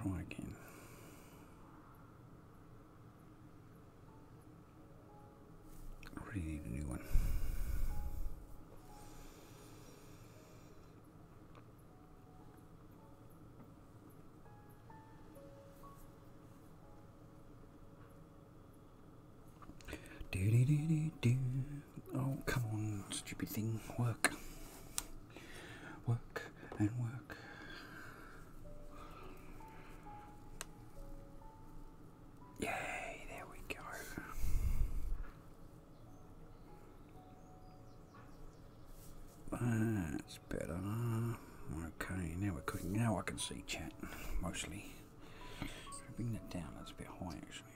try again. I really need a new one. Oh, come on, stupid thing. Work. Work and work. Yay, there we go. That's better. Okay, now we're cooking. Now I can see chat, mostly. Bring that down, that's a bit high actually.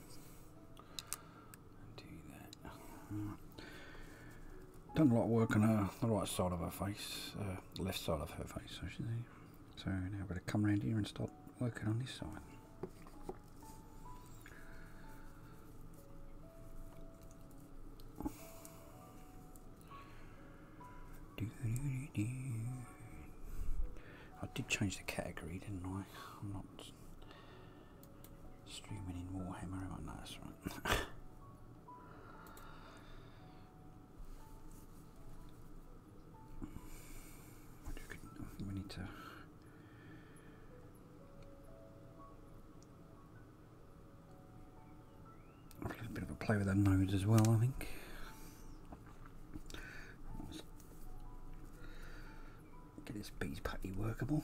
Done a lot of work on the right side of her face, left side of her face, I should say. So now we're going to come around here and start working on this side. I did change the category, didn't I? I'm not streaming in Warhammer, am I? No, that's right. We need to have a little bit of a play with our nodes as well, I think. Get this bees putty workable.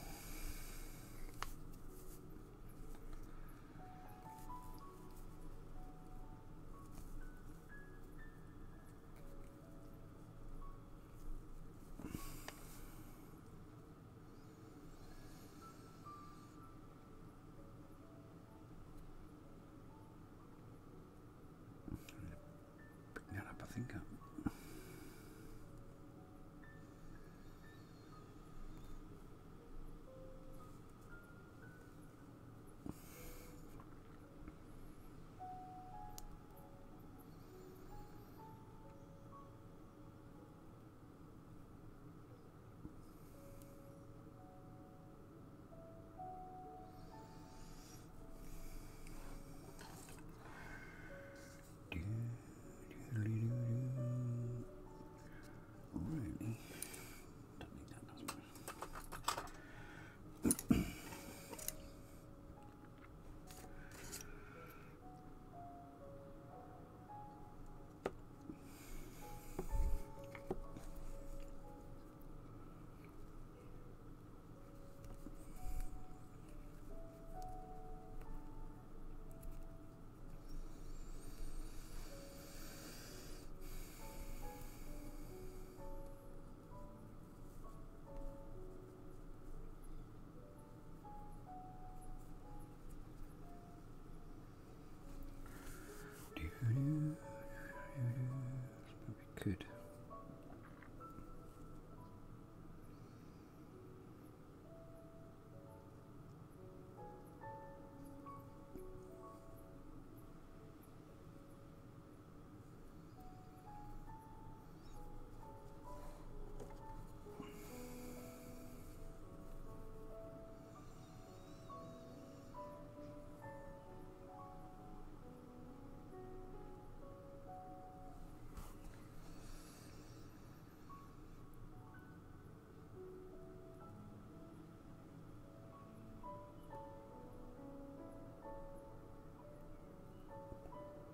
Good.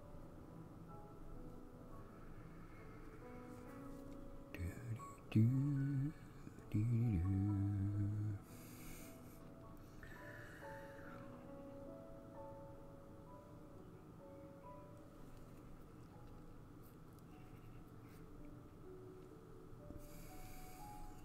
Do